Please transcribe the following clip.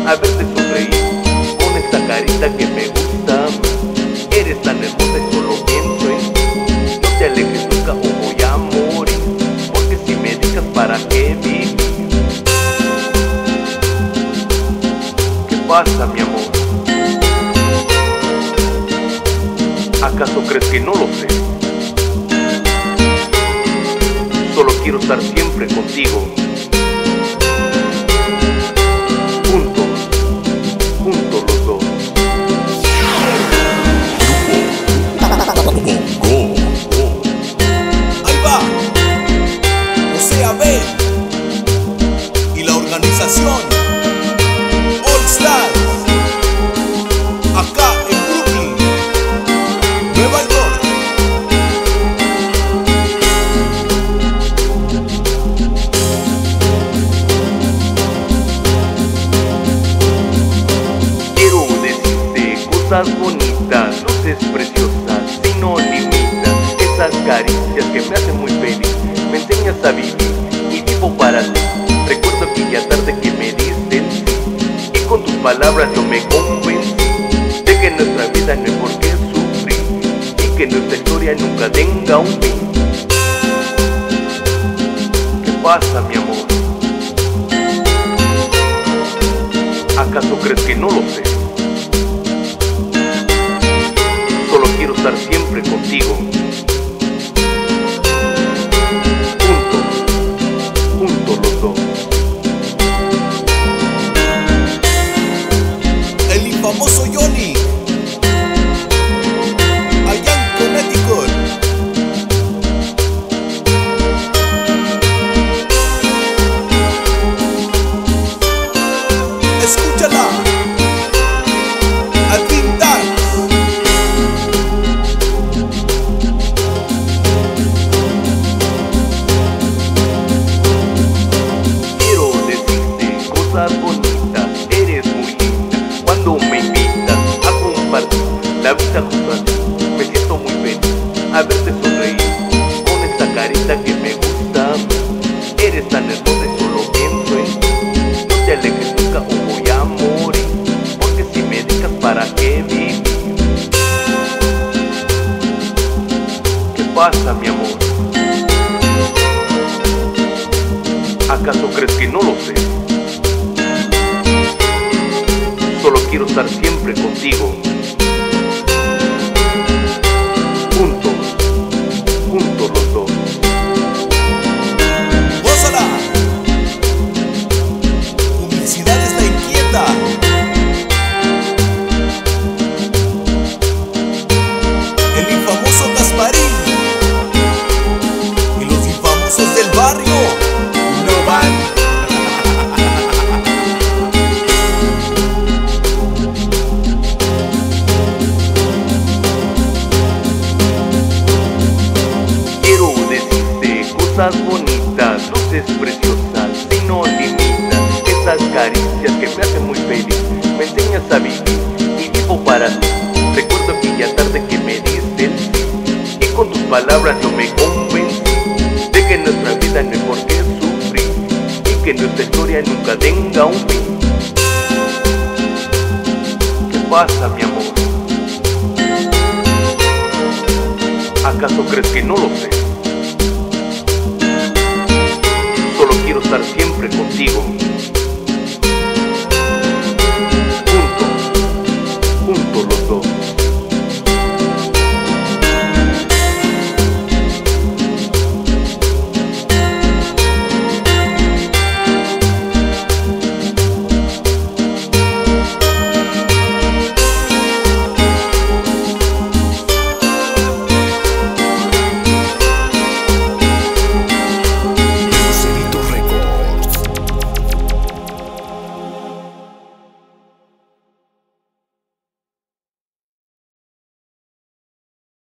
a verte sonreír con esa carita que me gusta. Eres tan hermosa y solo pienso en ti. No te alejes nunca o voy a morir, porque si me dejas para qué vivir. ¿Qué pasa, mi amor? ¿Acaso crees que no lo sé? Solo quiero estar siempre contigo. Juntos los dos. Ahí va José Abel y la organización All Stars, acá en Brooklyn, Nueva York. Quiero decirte cosas bonitas, luces preciosas, si no limitas. Esas caricias que me hacen muy feliz, me enseñas a vivir y vivo para ti. Recuerdo aquella tarde que me diste el sí, y con tus palabras yo me convencí de que nuestra vida no hay por qué sufrir, y que nuestra historia nunca tenga un fin. ¿Qué pasa, mi amor? ¿Acaso crees que no lo sé? Solo quiero estar siempre contigo. Juntos los dos. El infamoso Johnny, allá en Connecticut. Escúchala, Alvin Dax. Quiero decirte cosas bonitas, eres muy linda. Cuando me invitas a compartir la vida junto a ti, me siento muy feliz a verte sonreír con esa carita que me gusta. Eres tan hermosa y solo pienso en ti. No te alejes nunca o voy a morir, porque si me dejas para qué vivir. ¿Qué pasa, mi amor? ¿Acaso crees que no lo sé? Solo quiero estar siempre contigo. Juntos los dos. ¡Gózala! Publicidades La Inquieta. El infamoso Gasparín y los infamosos del barrio no van. Quiero decirte cosas bonitas, luces preciosas, si no limitas. Esas caricias que me hacen muy feliz, me enseñas a vivir y vivo para ti. Recuerdo aquella tarde que me diste el sí, y con tus palabras yo me convencí de que nuestra vida no hay por qué sufrir, y que nuestra historia nunca tenga un fin. ¿Qué pasa, mi amor? ¿Acaso crees que no lo sé? Solo quiero estar siempre contigo.